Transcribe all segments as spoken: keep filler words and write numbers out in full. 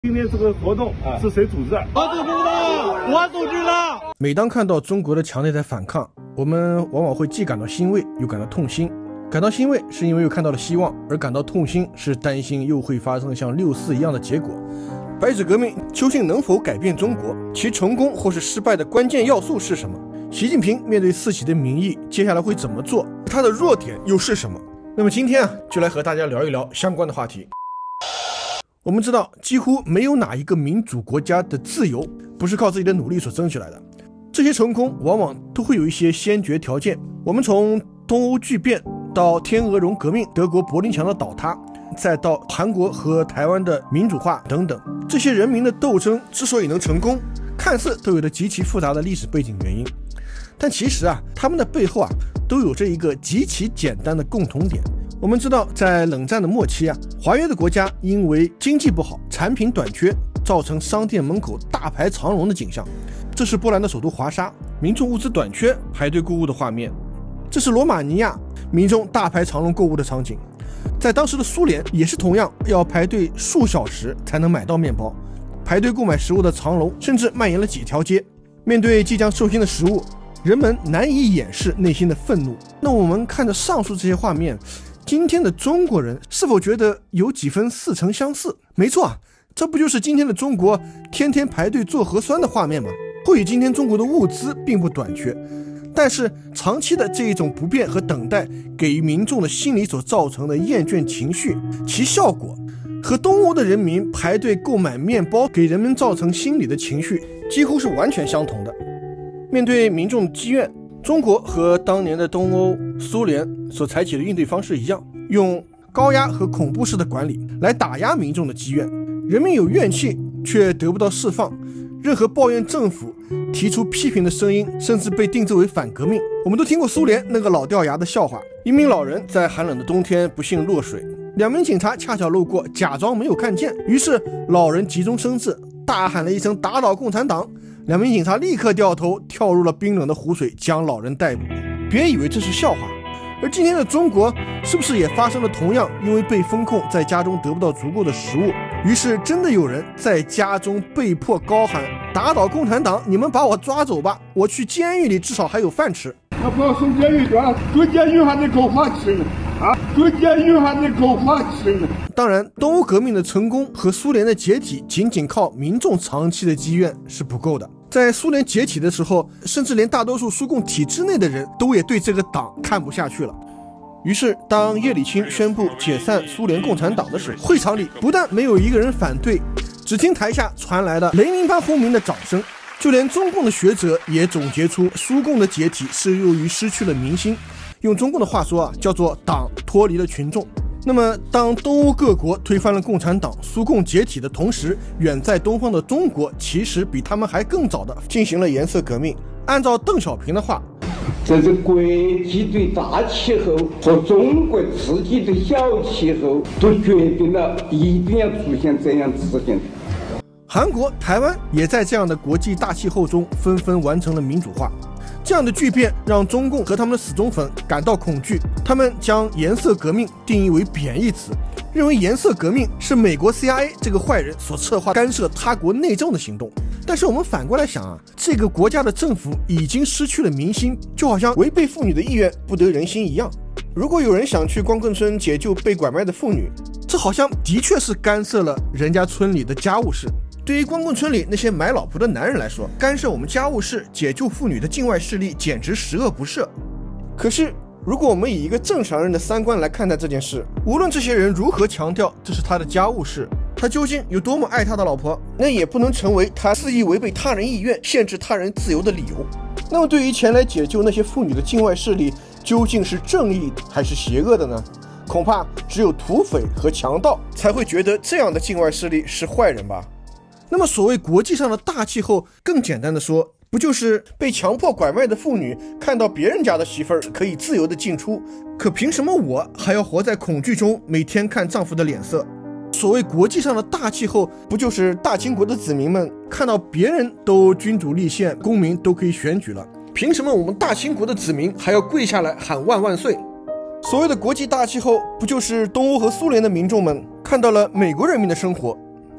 今天这个活动是谁组织的？ 我组织的，我组织的。 每当看到中国的墙内在反抗，我们往往会既感到欣慰，又感到痛心。感到欣慰是因为又看到了希望，而感到痛心是担心又会发生像六四一样的结果。白纸革命究竟能否改变中国？其成功或是失败的关键要素是什么？习近平面对四起的民意，接下来会怎么做？他的弱点又是什么？那么今天啊，就来和大家聊一聊相关的话题。我们知道，几乎没有哪一个民主国家的自由不是靠自己的努力所争取来的。这些成功往往都会有一些先决条件。我们从东欧剧变到天鹅绒革命、德国柏林墙的倒塌，再到韩国和台湾的民主化等等，这些人民的斗争之所以能成功，看似都有着极其复杂的历史背景原因，但其实啊，他们的背后啊，都有着一个极其简单的共同点。我们知道，在冷战的末期啊，华约的国家因为经济不好、产品短缺，造成商店门口大排长龙的景象。这是波兰的首都华沙，民众物资短缺排队购物的画面。这是罗马尼亚民众大排长龙购物的场景。在当时的苏联也是同样要排队数小时才能买到面包，排队购买食物的长龙甚至蔓延了几条街。面对即将售罄的食物，人们难以掩饰内心的愤怒。那我们看着上述这些画面，今天的中国人是否觉得有几分似曾相似？没错啊，这不就是今天的中国天天排队做核酸的画面吗？或许今天中国的物资并不短缺，但是长期的这一种不便和等待给予民众的心理所造成的厌倦情绪，其效果和东欧的人民排队购买面包给人们造成心理的情绪几乎是完全相同的。面对民众的积怨，中国和当年的东欧、苏联所采取的应对方式一样，用高压和恐怖式的管理来打压民众的积怨。人民有怨气却得不到释放，任何抱怨政府、提出批评的声音甚至被定罪为反革命。我们都听过苏联那个老掉牙的笑话，一名老人在寒冷的冬天不幸落水，两名警察恰巧路过，假装没有看见，于是老人急中生智，大喊了一声打倒共产党，两名警察立刻掉头跳入了冰冷的湖水，将老人逮捕。别以为这是笑话。而今天的中国是不是也发生了同样因为被封控在家中得不到足够的食物，于是真的有人在家中被迫高喊打倒共产党，你们把我抓走吧，我去监狱里至少还有饭吃。 他不要送监狱对吧？住监狱还得够饭吃呢啊！住监狱还得够饭吃呢。 当然，东欧革命的成功和苏联的解体仅仅靠民众长期的积怨是不够的。在苏联解体的时候，甚至连大多数苏共体制内的人都也对这个党看不下去了。于是当叶利钦宣布解散苏联共产党的时候，会场里不但没有一个人反对，只听台下传来了雷鸣般轰鸣的掌声。就连中共的学者也总结出苏共的解体是由于失去了民心，用中共的话说啊，叫做党脱离了群众。那么当东欧各国推翻了共产党，苏共解体的同时，远在东方的中国其实比他们还更早的进行了颜色革命。按照邓小平的话， 这是国际对大气候和中国自己的小气候都决定了一定要出现这样事情。 韩国、台湾也在这样的国际大气候中纷纷完成了民主化。这样的巨变让中共和他们的死忠粉感到恐惧，他们将颜色革命定义为贬义词，认为颜色革命是美国 C I A 这个坏人所策划干涉他国内政的行动。但是我们反过来想啊，这个国家的政府已经失去了民心，就好像违背妇女的意愿不得人心一样。如果有人想去光棍村解救被拐卖的妇女，这好像的确是干涉了人家村里的家务事。对于光棍村里那些买老婆的男人来说，干涉我们家务事、解救妇女的境外势力简直十恶不赦。可是如果我们以一个正常人的三观来看待这件事，无论这些人如何强调这是他的家务事，他究竟有多么爱他的老婆，那也不能成为他肆意违背他人意愿、限制他人自由的理由。那么对于前来解救那些妇女的境外势力，究竟是正义还是邪恶的呢？恐怕只有土匪和强盗才会觉得这样的境外势力是坏人吧。那么所谓国际上的大气候，更简单的说，不就是被强迫拐卖的妇女看到别人家的媳妇儿可以自由的进出，可凭什么我还要活在恐惧中，每天看丈夫的脸色？所谓国际上的大气候，不就是大清国的子民们看到别人都君主立宪，公民都可以选举了，凭什么我们大清国的子民还要跪下来喊万万岁？所谓的国际大气候，不就是东欧和苏联的民众们看到了美国人民的生活，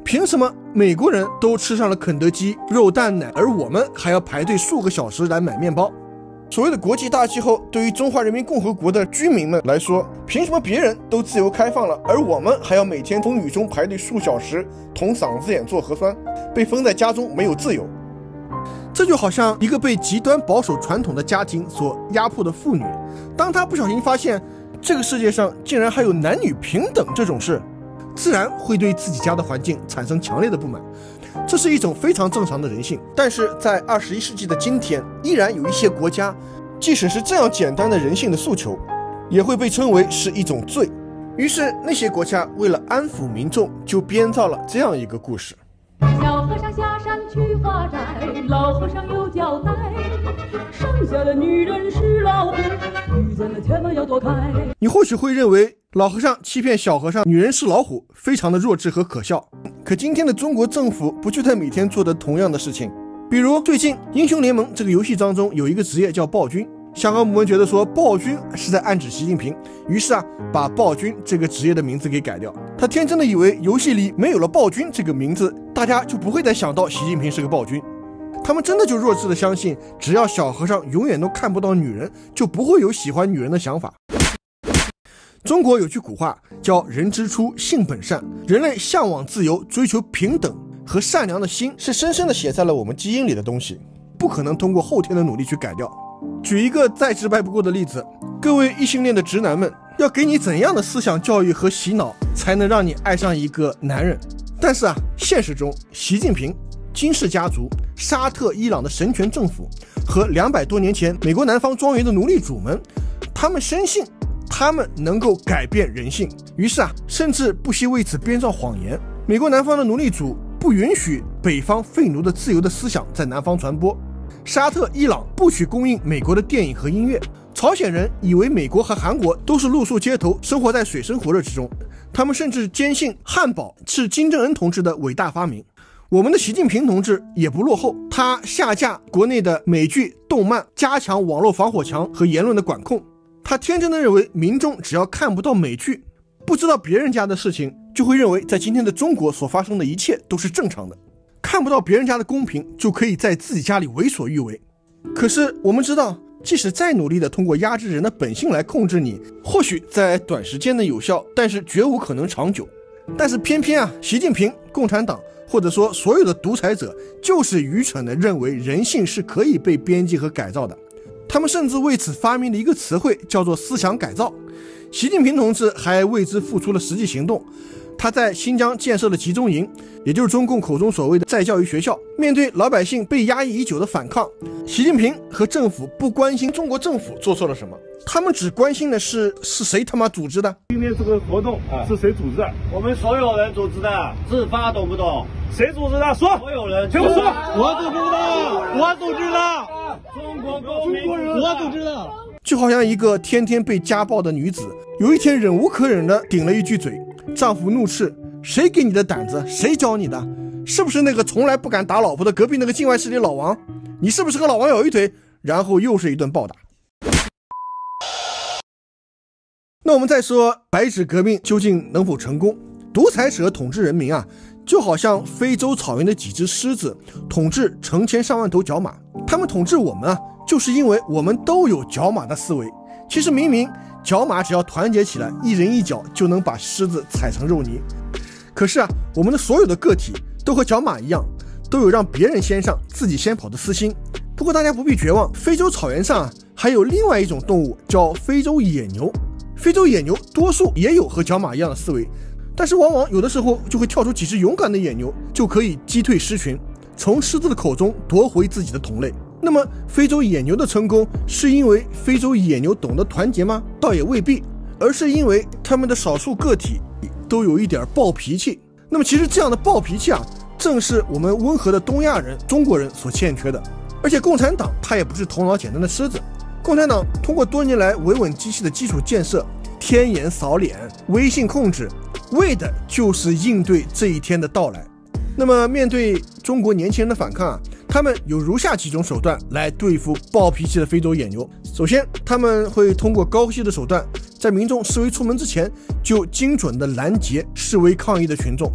凭什么美国人都吃上了肯德基、肉蛋奶，而我们还要排队数个小时来买面包？所谓的国际大气候，对于中华人民共和国的居民们来说，凭什么别人都自由开放了，而我们还要每天风雨中排队数小时，捅嗓子眼做核酸，被封在家中没有自由？这就好像一个被极端保守传统的家庭所压迫的妇女，当她不小心发现这个世界上竟然还有男女平等这种事，自然会对自己家的环境产生强烈的不满。这是一种非常正常的人性，但是在二十一世纪的今天，依然有一些国家，即使是这样简单的人性的诉求，也会被称为是一种罪。于是那些国家为了安抚民众，就编造了这样一个故事： 小和尚下山去化斋，老和尚有交代，剩下的女人是老虎，女人们千万要躲开。 你或许会认为老和尚欺骗小和尚，女人是老虎，非常的弱智和可笑。可今天的中国政府不就在每天做的同样的事情？比如最近英雄联盟这个游戏当中有一个职业叫暴君，香港部门觉得说暴君是在暗指习近平，于是啊把暴君这个职业的名字给改掉。他天真的以为游戏里没有了暴君这个名字，大家就不会再想到习近平是个暴君。他们真的就弱智的相信，只要小和尚永远都看不到女人，就不会有喜欢女人的想法。中国有句古话叫人之初性本善，人类向往自由、追求平等和善良的心是深深地写在了我们基因里的东西，不可能通过后天的努力去改掉。举一个再直白不过的例子，各位异性恋的直男们，要给你怎样的思想教育和洗脑才能让你爱上一个男人？但是啊，现实中习近平、金氏家族、沙特、伊朗的神权政府和两百多年前美国南方庄园的奴隶主们，他们深信他们能够改变人性，于是啊，甚至不惜为此编造谎言。美国南方的奴隶主不允许北方废奴的自由的思想在南方传播，沙特、伊朗不许供应美国的电影和音乐，朝鲜人以为美国和韩国都是露宿街头，生活在水深火热之中，他们甚至坚信汉堡是金正恩同志的伟大发明。我们的习近平同志也不落后，他下架国内的美剧、动漫，加强网络防火墙和言论的管控。他天真的认为民众只要看不到美剧，不知道别人家的事情，就会认为在今天的中国所发生的一切都是正常的，看不到别人家的公平，就可以在自己家里为所欲为。可是我们知道，即使再努力的通过压制人的本性来控制你，或许在短时间内有效，但是绝无可能长久。但是偏偏啊，习近平、共产党或者说所有的独裁者就是愚蠢的认为人性是可以被编辑和改造的。他们甚至为此发明了一个词汇，叫做思想改造。习近平同志还为之付出了实际行动，他在新疆建设了集中营，也就是中共口中所谓的再教育学校。面对老百姓被压抑已久的反抗，习近平和政府不关心中国政府做错了什么，他们只关心的是是谁他妈组织的。 今天这个活动是谁组织的？ 我们所有人组织的，自发懂不懂？ 谁组织的？说， 所有人， 全部说。 我组织的，我组织的，中国公民，我组织的。 就好像一个天天被家暴的女子，有一天忍无可忍的顶了一句嘴，丈夫怒斥：谁给你的胆子？谁教你的？是不是那个从来不敢打老婆的隔壁那个境外势力老王？你是不是和老王有一腿？然后又是一顿暴打。那我们再说白纸革命究竟能否成功？独裁者统治人民啊，就好像非洲草原的几只狮子统治成千上万头角马，他们统治我们啊，就是因为我们都有角马的思维。其实明明角马只要团结起来，一人一脚就能把狮子踩成肉泥。可是啊，我们的所有的个体都和角马一样，都有让别人先上自己先跑的私心。不过大家不必绝望，非洲草原上啊还有另外一种动物叫非洲野牛。非洲野牛多数也有和角马一样的思维，但是往往有的时候就会跳出几只勇敢的野牛，就可以击退狮群，从狮子的口中夺回自己的同类。那么非洲野牛的成功是因为非洲野牛懂得团结吗？倒也未必，而是因为他们的少数个体都有一点暴脾气。那么其实这样的暴脾气啊，正是我们温和的东亚人、中国人所欠缺的。而且共产党他也不是头脑简单的狮子，共产党通过多年来维稳机器的基础建设，天眼扫脸、微信控制，为的就是应对这一天的到来。那么面对中国年轻人的反抗啊，他们有如下几种手段来对付暴脾气的非洲野牛。首先，他们会通过高息的手段，在民众示威出门之前就精准的拦截示威抗议的群众。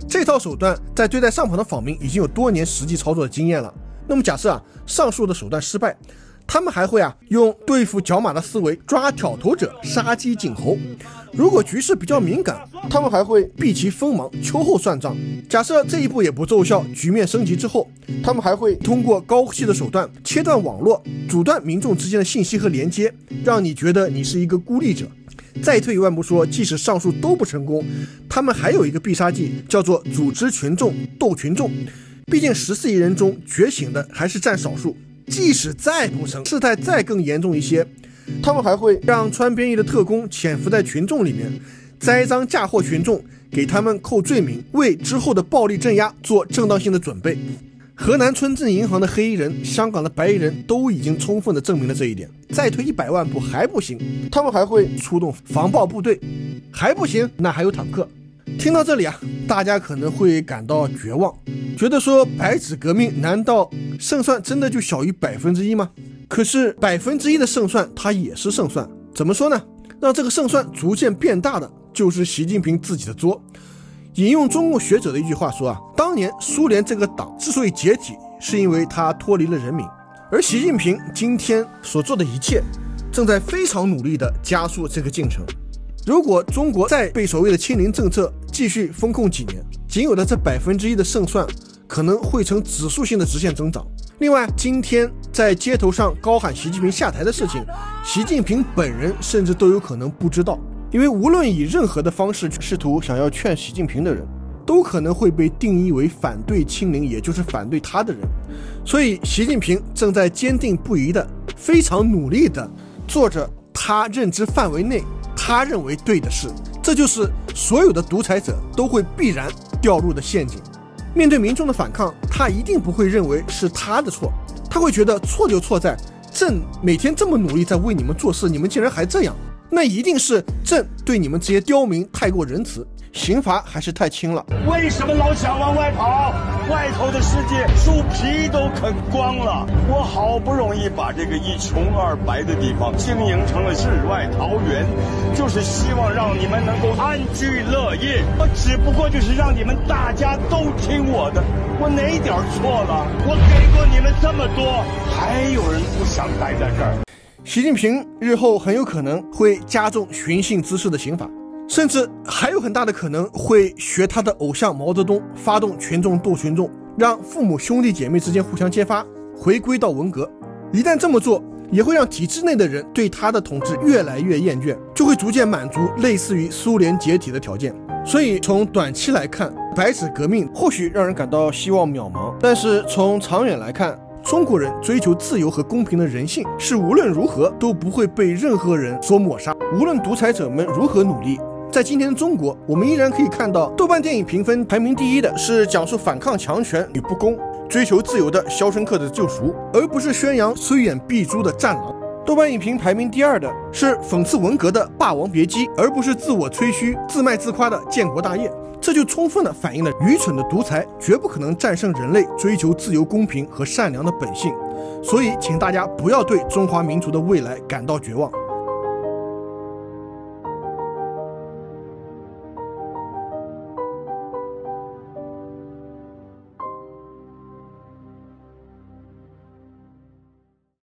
这套手段在对待上访的访民已经有多年实际操作的经验了。那么假设啊，上述的手段失败，他们还会啊用对付角马的思维抓挑头者，杀鸡儆猴。如果局势比较敏感，他们还会避其锋芒，秋后算账。假设这一步也不奏效，局面升级之后，他们还会通过高系的手段切断网络，阻断民众之间的信息和连接，让你觉得你是一个孤立者。再退一万步说，即使上述都不成功，他们还有一个必杀技，叫做组织群众斗群众。毕竟十四亿人中觉醒的还是占少数，即使再不成，事态再更严重一些，他们还会让穿便衣的特工潜伏在群众里面，栽赃嫁祸群众，给他们扣罪名，为之后的暴力镇压做正当性的准备。河南村镇银行的黑衣人，香港的白衣人都已经充分的证明了这一点。再推一百万步还不行，他们还会出动防暴部队，还不行，那还有坦克。听到这里啊，大家可能会感到绝望，觉得说白纸革命难道胜算真的就小于百分之一吗？可是百分之一的胜算它也是胜算，怎么说呢？让这个胜算逐渐变大的就是习近平自己的作。引用中共学者的一句话说啊，当年苏联这个党之所以解体，是因为它脱离了人民，而习近平今天所做的一切，正在非常努力地加速这个进程。如果中国再被所谓的清零政策继续封控几年，仅有的这百分之一的胜算可能会呈指数性的直线增长。另外，今天在街头上高喊习近平下台的事情，习近平本人甚至都有可能不知道，因为无论以任何的方式试图想要劝习近平的人，都可能会被定义为反对清零，也就是反对他的人。所以习近平正在坚定不移的、非常努力的做着他认知范围内他认为对的事，这就是所有的独裁者都会必然掉入的陷阱。面对民众的反抗，他一定不会认为是他的错，他会觉得错就错在朕每天这么努力在为你们做事，你们竟然还这样，那一定是朕对你们这些刁民太过仁慈，刑罚还是太轻了。 为什么老想往外跑？外头的世界树皮都啃光了，我好不容易把这个一穷二白的地方经营成了世外桃源，就是希望让你们能够安居乐业。我只不过就是让你们大家都听我的，我哪点错了？我给过你们这么多，还有人不想待在这儿。 习近平日后很有可能会加重寻衅滋事的刑罚，甚至还有很大的可能会学他的偶像毛泽东，发动群众斗群众，让父母兄弟姐妹之间互相揭发，回归到文革。一旦这么做，也会让体制内的人对他的统治越来越厌倦，就会逐渐满足类似于苏联解体的条件。所以从短期来看，白纸革命或许让人感到希望渺茫，但是从长远来看，中国人追求自由和公平的人性是无论如何都不会被任何人所抹杀。无论独裁者们如何努力，在今天的中国，我们依然可以看到豆瓣电影评分排名第一的是讲述反抗强权与不公、追求自由的《肖申克的救赎》，而不是宣扬虽远必诛的《战狼》。豆瓣影评排名第二的是讽刺文革的《霸王别姬》，而不是自我吹嘘、自卖自夸的《建国大业》。这就充分地反映了愚蠢的独裁绝不可能战胜人类追求自由、公平和善良的本性。所以，请大家不要对中华民族的未来感到绝望。